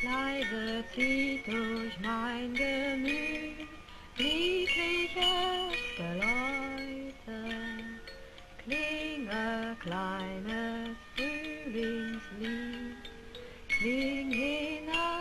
Leise zieht durch mein Gemüt liebliches Geläute, klinge kleines Frühlingslied, kling hinein.